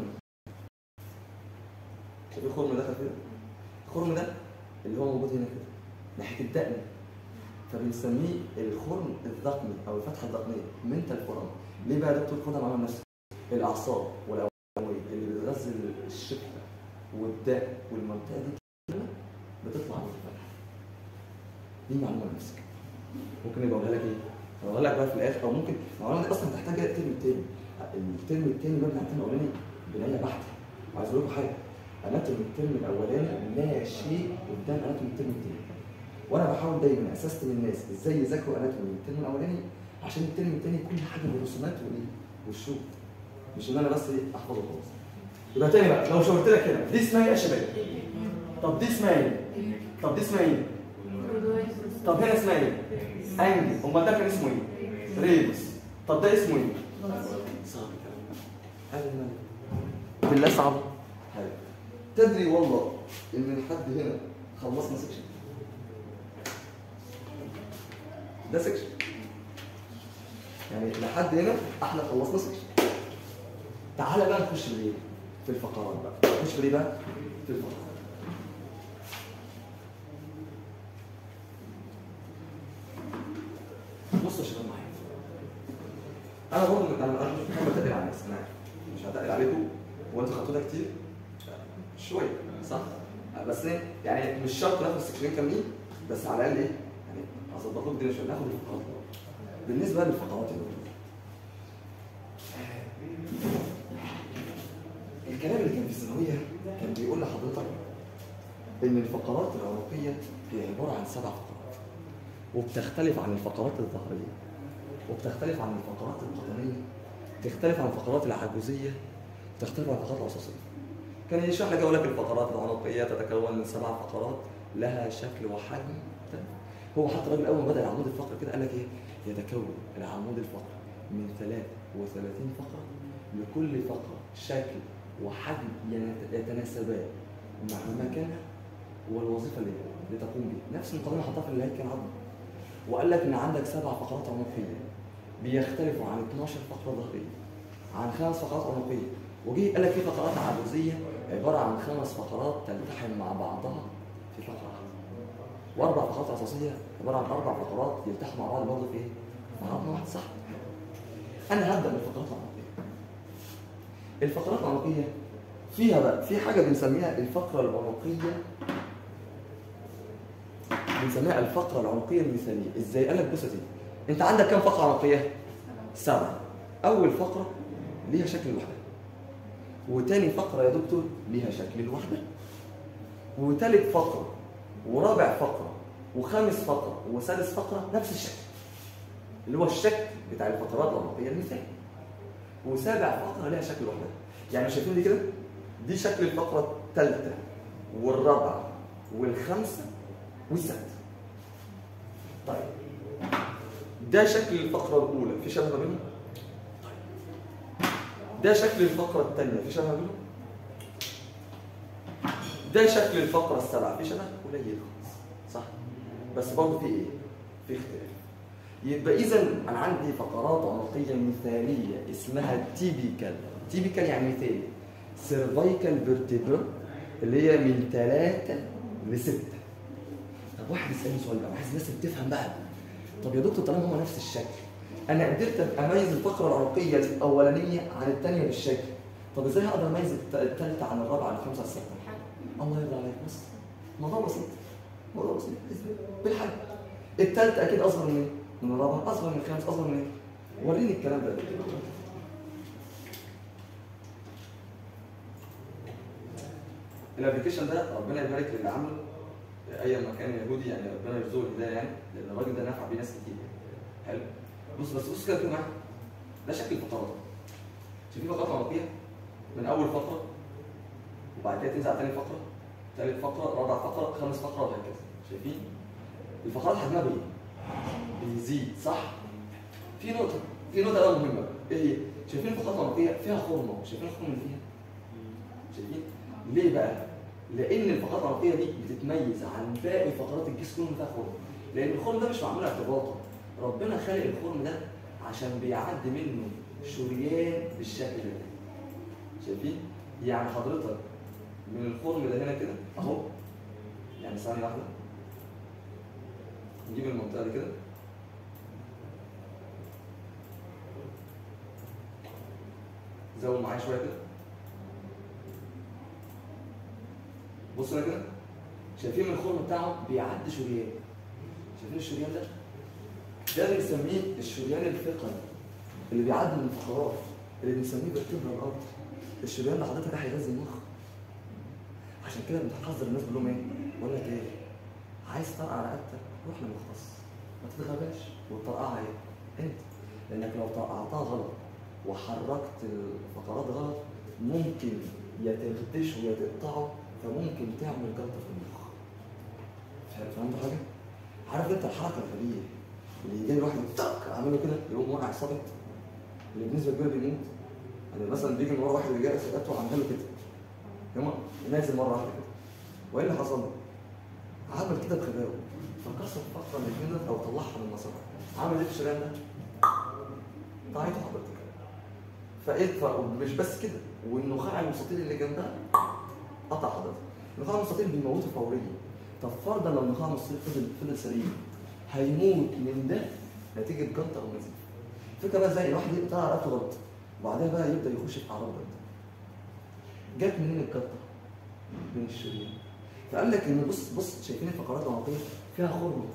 شايف الخرم اللي دخل فيه؟ الخرم ده اللي هو موجود هنا كده ناحيه الدقن، فبنسميه الخرم الذقني او الفتحه الذقنيه منتال فورم. ليه بقى يا دكتور؟ خدها معانا نفسك. الاعصاب والاوعيه اللي بتغذي الشفه والداء والمنطقه دي كلها بتطلع من الفتحه دي. معلومه نفسك ممكن يبقى اقولها لك ايه؟ اقولها لك بقى في الاخر، او ممكن المعلومه دي اصلا تحتاج الترم الثاني. الترم الثاني مبني على الترم الاولاني بنايه بحته. وعايز اقول لكم حاجه، اناتومي الترم الاولاني لا شيء قدام اناتومي الترم الثاني. وانا بحاول دايما اسستم الناس ازاي يذاكروا اناتومي الترم الاولاني عشان الترم الثاني كل حاجه بالرسومات والايه والشغل، مش ان انا بس احفظه خلاص. يبقى تاني بقى لو شاورت لك هنا دي اسمها ايه يا شباب؟ طب دي اسمها ايه؟ طب دي اسمها ايه؟ طب هنا اسمها ايه؟ انجل. امال ده كان اسمه ايه؟ ريبس. طب ده اسمه ايه؟ صعب الكلام ده. بالله صعبه؟ حاجه. تدري والله ان لحد هنا خلصنا سكشن. ده سكشن. يعني لحد هنا احنا خلصنا سكشن. تعالى بقى نخش بالايه؟ في الفقرات بقى. نخش في ايه بقى؟ في الفقرات. بصوا يا شباب معايا. انا برضه انا مش بحب اتقل على الناس، انا مش هتقل عليكم وانتوا خدتوا ده كتير شويه صح؟ بس ايه يعني مش شرط ناخد السكشنين كاملين، بس على الاقل ايه؟ يعني هظبط لكم الدنيا شويه. ناخد الفقرات. بالنسبه للفقرات يا دكتور، الكلام اللي كان في الثانويه كان بيقول لحضرتك ان الفقرات العنقيه هي عباره عن 7 فقرات، وبتختلف عن الفقرات الظهريه، وبتختلف عن الفقرات القطنيه، تختلف عن الفقرات العجوزيه، تختلف عن الفقرات العصاصيه. كان يشرح لك يقول لك الفقرات العنقيه تتكون من 7 فقرات لها شكل وحجم. هو حتى الراجل اول ما بدا العمود الفقري كده قال لك ايه؟ يتكون العمود الفقري من 33 فقره، لكل فقره شكل وحجم يتناسبان مع مكانها والوظيفه اللي تقوم بها. نفس المقدمه حطها في الهيكل العظمي. وقال لك ان عندك 7 فقرات عنقيه بيختلفوا عن 12 فقره ظهريه، عن 5 فقرات عنقيه. وجي قال لك في فقرات عجوزيه عباره عن 5 فقرات تلتحم مع بعضها في فقره واحده، و4 فقرات عصاصيه عباره عن 4 فقرات يلتحموا مع بعض برضه في ايه؟ في عظمه واحده. صح؟ انا هبدا بالفقرات العنقيه. الفقرات العنقيه فيها بقى في حاجه بنسميها الفقره العنقيه، بنسميها الفقره العنقيه المثاليه. ازاي؟ قال لك بص يا سيدي، انت عندك كام فقره عنقيه؟ 7. اول فقره ليها شكل لوحدها، وتاني فقره يا دكتور ليها شكل لوحدها، وتالت فقره ورابع فقره وخامس فقره وسادس فقره نفس الشكل اللي هو الشكل بتاع الفقرات العنقيه المثاليه، وسابع فقره ليها شكل لوحدها. يعني شايفين دي كده؟ دي شكل الفقره الثالثه والرابعه والخامسه والسادسه. طيب ده شكل الفقره الاولى، في شبه ما بينهم؟ طيب ده شكل الفقره الثانيه، في شبه ما بينهم؟ ده شكل الفقره السابعه، في شبه قليل خالص صح؟ بس برضه في ايه؟ في اختلاف. يبقى اذا انا عندي فقرات عنقيه مثاليه اسمها تيبيكال. تيبيكال يعني مثالي. سيرفايكال فيرتيبرا اللي هي من 3 ل 6. طب واحد يسالني سؤال بقى، عايز الناس تفهم بقى. طب يا دكتور طالما هما نفس الشكل، انا قدرت اميز الفقره العنقيه الاولانيه عن الثانيه بالشكل، طب ازاي هقدر اميز الثالثه عن الرابعه عن الخامسه عن السادسه؟ الله يرضى عليك. بص موضوع بسيط، موضوع بسيط بالحجم. الثالثه اكيد اصغر من من الرابعه، اصغر من الخامس، اصغر من ايه؟ وريني الكلام ده. الابلكيشن ده ربنا يبارك للي عامله، اي مكان يهودي يعني ربنا يرزقه الهدايه يعني، لان الراجل ده نفع بيه ناس كتير. حلو. بص كده معايا. ده شكل الفقرات. شايفين فقرات عنقيه من اول فقره وبعد كده تنزل على ثاني فقره، ثالث فقره، رابع فقره، خامس فقره وهكذا. شايفين؟ الفقرات حجمها بيزيد صح؟ في نقطه بقى مهمه بقى. ايه هي؟ شايفين الفقرات العنقيه فيها خرمه، شايفين الخرم اللي فيها؟ شايفين؟ ليه بقى؟ لان الفقرات العنقيه دي بتتميز عن باقي فقرات الجسم كله فيها خرم. لان الخرم ده مش معمول اعتباطا، ربنا خلق الخرم ده عشان بيعدي منه شريان بالشكل ده. شايفين؟ يعني حضرتك من الخرم ده هنا كده اهو، يعني ثانيه واحده نجيب المنطقه دي كده، زود معايا شويه كده. بصوا هنا كده، شايفين من الخرم بتاعه بيعدي شريان. شايفين الشريان ده؟ ده بنسميه الشريان الفقري اللي بيعدي من الفقرات، اللي بنسميه فيرتبرال الارض. الشريان ده حضرتك راح يغذي المخ. عشان كده بنحذر الناس، بقول لهم ايه؟ بقول لك ايه؟ عايز ترقع رقبتك روح لمختص، ما تتغباش وتطرقعها ايه؟ انت، لانك لو طرقعتها غلط وحركت الفقرات غلط ممكن يا تخدشه يا تقطعه، فممكن تعمل جلطه في المخ. فهمت حاجه؟ عارف انت الحركه الغبيه اللي يجي الواحد طق اعمله كده يقوم واقع صابت، اللي بنسبه كبيره بيموت. يعني مثلا بيجي من ورا واحد اللي جاي سقطه عمل له كده، يوم نازل مره واحده كده، وايه اللي حصل له؟ عمل كده بغباوه فكسر فقره من هنا او طلعها من المسار. عمل ايه في الشريان ده؟ طلعته حضرتك. فايه؟ مش بس كده، والنخاع المستطيل اللي جنبها قطع حضرتك. النخاع المستطيل بيموته فوريا. طب فرضا لو النخاع المستطيل فضل سليم هيموت من ده نتيجه جلطه او نزيف. الفكره بقى زي الواحد يقطع رقبته غلط وبعدين بقى يبدا يخش في اعراض جلطه. جت منين الجلطه؟ من الشريان. فقال لك ان بص شايفين الفقرات العنقيه فيها خرم.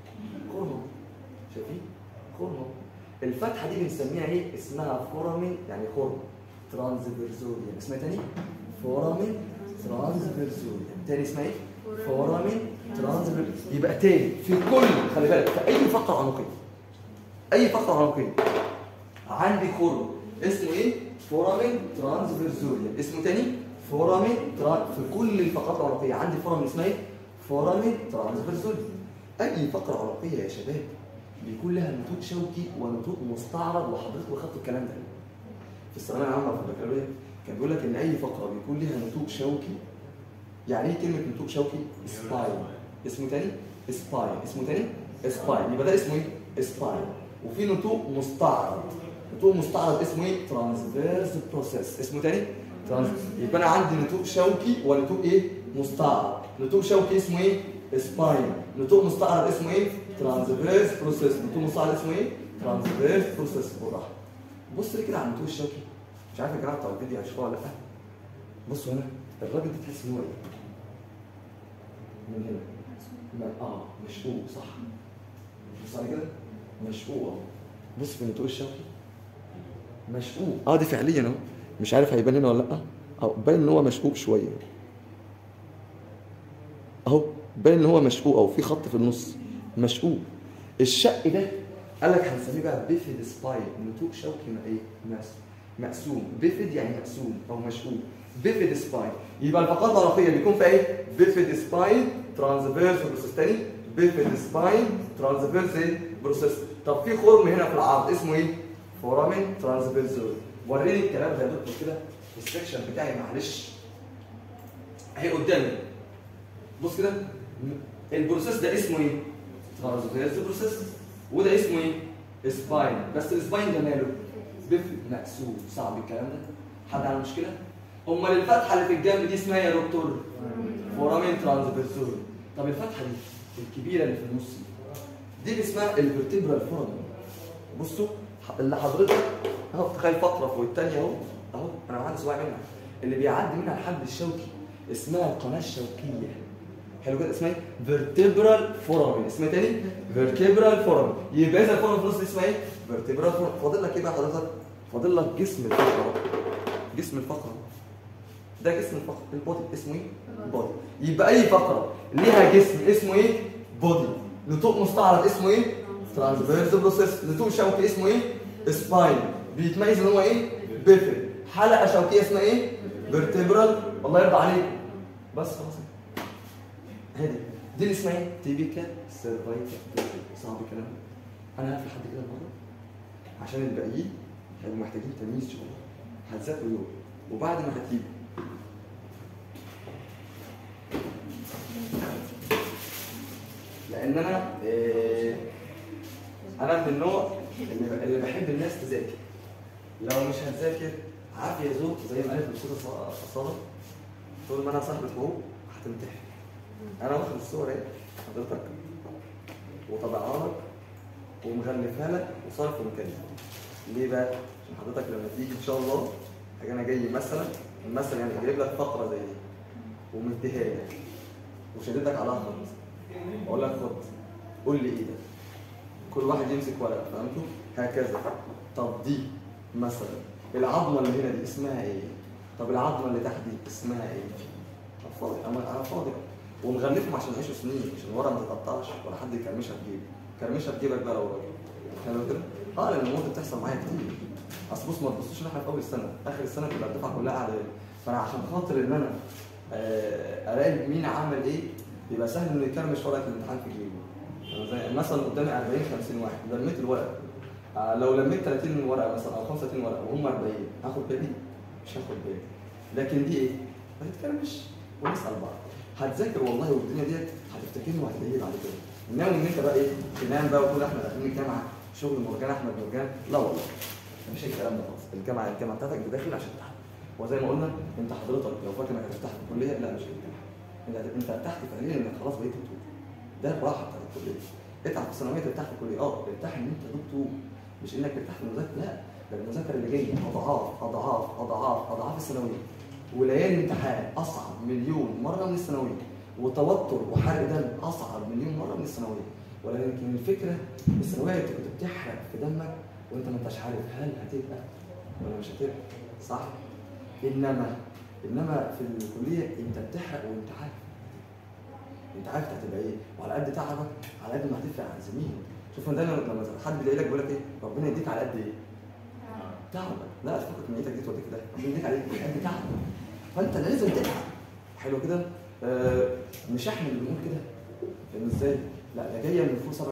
شايفين؟ خرم. الفتحه دي بنسميها ايه؟ اسمها فورامين، يعني خرم ترانسفيرسوريوم. اسمها تاني؟ فورامين ترانسفيرسوريوم. تاني اسمها ايه؟ فورامين ترانسفيرسوريوم. يبقى تاني في كل، خلي بالك، في اي فقره عنقيه، اي فقره عنقيه عندي خرم اسمه ايه؟ فورامين ترانسفيرسوريوم. اسمه تاني؟ فورامين في كل الفقرات العنقيه عندي فورامين اسمها ايه؟ فورامين ترانسفيرسوريوم. اي فقره عنقيه يا شباب بيكون لها نتوء شوكي ونتوء مستعرض، وحضرتك واخدتوا الكلام ده في الثانويه العامه في البكالوريا. كان بيقول لك ان اي فقره بيكون لها نتوء شوكي. يعني ايه كلمه نتوء شوكي؟ سباين. اسمه تاني؟ سباين. اسمه تاني؟ سباين. يبقى ده اسمه ايه؟ سباين. وفي نتوء مستعرض. نتوء مستعرض اسمه ايه؟ ترانسفيرس بروسيس. اسمه تاني؟ يبقى انا عندي نتوء شوكي ونتوء ايه؟ مستعرض. نتوء شوكي اسمه ايه؟ سباين. نتوء مستعرض اسمه ايه؟ ترانسفيرس بروسيس. نتوء مستعرض اسمه ايه؟ ترانسفيرس بروسيس. بالراحه. بص لي كده على النتوء الشوكي. مش عارف يا جماعه بتوع الفيديو هيشوفوها ولا لا. بصوا هنا الراجل ده تحس ان هو ايه؟ من هنا مشقوق صح؟ بص على كده مشقوق اهو. بص في النتوء الشوكي مشقوق. دي فعليا اهو. مش عارف هيبان هنا ولا لا. باين ان هو مشقوق شويه اهو. باين ان هو مشقوق او في خط في النص مشقوق. الشق ده قال لك هنسميه بقى بيفيد سباين. نتوء شوكي ايه؟ مقسوم. بيفيد يعني مقسوم او مشقوق. بيفيد سباين. يبقى الفقرات العنقيه بيكون فيها ايه؟ بيفيد سباين ترانسفيرس بروسيس. تاني بيفيد سباين ترانسفيرس بروسيس. طب في خرم هنا في العرض اسمه ايه؟ فورامين ترانسفيرسوريوم. وريني الكلام ده يا دكتور كده في السكشن بتاعي معلش. اهي قدامي. بص كده البروسيس ده اسمه ايه؟ ترانسفيرس بروسيس. وده اسمه ايه؟ سباين. بس السباين ده ماله؟ بيفيد مقسوم. صعب الكلام ده؟ حد عنده مشكله؟ امال الفتحه اللي في الجنب دي اسمها يا دكتور؟ فورامين ترانسفيرسوريوم. طب الفتحه دي الكبيره اللي في النص دي اسمها الفرتبرال فورامين. بصوا اللي حضرتك اهو تخيل فقره فوق الثانيه اهو انا عندي صباع منها اللي بيعدي منها الحبل الشوكي اسمها القناه الشوكيه. حلو كده اسمها فيرتبرال فورامين. اسمها تاني فيرتبرال فورامين. يبقى اذا الفورامين في النص اسمها ايه؟ فيرتبرال فورامين. فاضل لك ايه بقى حضرتك؟ فاضل لك جسم الفقره. جسم الفقره ده جسم الفقره البودي اسمه ايه؟ بودي. يبقى اي فقره ليها جسم اسمه ايه؟ بودي. نتوء مستعرض اسمه ايه؟ ترانسفيرس بروسيس. نتوء شوكي اسمه ايه؟ سباين. بيتميز ان هو ايه؟ بيفل. حلقه شوكيه اسمها ايه؟ فيرتبرال. الله يرضى عليك. بس خلاص هادي. دي اللي اسمها ايه؟ تيبيكال سيرفايكال. صعب الكلام ده. انا هقفل لحد كده النهارده عشان الباقيين هيبقوا محتاجين تمييز شغل. هتذاكروا يوم وبعد ما هتيجوا لان انا من النوع اللي بحب الناس تذاكر. لو مش هتذاكر عافيه ذوق زي ما قالت الاستاذه اصاله، طول ما انا صاحبه حقوق هتمتحن. انا واخد الصور اهي حضرتك وطبعها لك ومغلفها لك وصارف مكانها. ليه بقى؟ عشان حضرتك لما تيجي ان شاء الله حاجه انا جاي مثلا يعني جايب لك فقره زي دي ومديها لك وشدد لك عليها خط، اقول لك خد قول لي ايه ده؟ كل واحد يمسك ورقه، فهمتوا؟ هكذا. طب دي مثلا العظمه اللي هنا دي اسمها ايه؟ طب العظمه اللي تحت دي اسمها ايه؟ فاضي. انا فاضي ومغلفهم عشان يعيشوا سنين، عشان الورقه ما تتقطعش ولا حد يكرمشها في جيبك. كرمشها في جيبك بقى لو راجل. حلو كده؟ لان المواد بتحصل معايا كتير. اصل بص ما تبصوش ان احنا في اول السنه، اخر السنه بتبقى الدفعه كلها قاعده. فانا عشان خاطر ان انا الاقي مين عمل ايه، يبقى سهل انه يكرمش ورقه الامتحان في جيبه. زي مثلا قدامي 40 50 واحد لميت الورقه. لو لميت 30 ورقه مثلا او 35 ورقه وهم 40 هاخد بالي؟ مش هاخد بالي. لكن دي ايه؟ هتتكرمش ونسال بعض. هتذاكر والله والدنيا ديت هتفتكرني وهتلاقيني بعد كده. انما ان انت بقى ايه؟ تنام بقى وتقول احنا داخلين الجامعه شغل مرجان احمد مرجان، لا والله مفيش الكلام ده خالص. الجامعه بتاعتك داخل عشان تتعلم. وزي ما قلنا انت حضرتك لو فاكر انك هتفتح في الكليه، لا مش هتفتح. انت ارتحت فعليا انك خلاص بقيت دكتور. ده الراحه بتاعت الكليه. اتعب في الثانويه ترتاح في الكليه، ارتاح ان انت دكتور، مش انك ترتاح في المذاكره، لا ده المذاكره اللي جايه اضعاف الثانويه، وليالي امتحان اصعب مليون مره من الثانويه، وتوتر وحرق دم اصعب مليون مره من الثانويه. ولكن الفكره الثانويه انت كنت بتحرق في دمك وانت ما انتش عارف هل هتبقى ولا مش هتبقى، صح؟ انما في الكليه انت بتحرق وانت عارف. انت عارف هتبقى ايه، وعلى قد تعبك على قد ما هتفرق عن زميلك. شوف دايما لما حد بيلاقي لك بيقول لك ايه؟ ربنا يديك على قد ايه؟ تعبك. لا تفكك نيتك دي توديك ده، ربنا يديك على قد تعبك. فانت لازم تتعب. حلو كده؟ مش احنا اللي بنقول كده. فاهم ازاي؟ لا ده جايه من الفرصه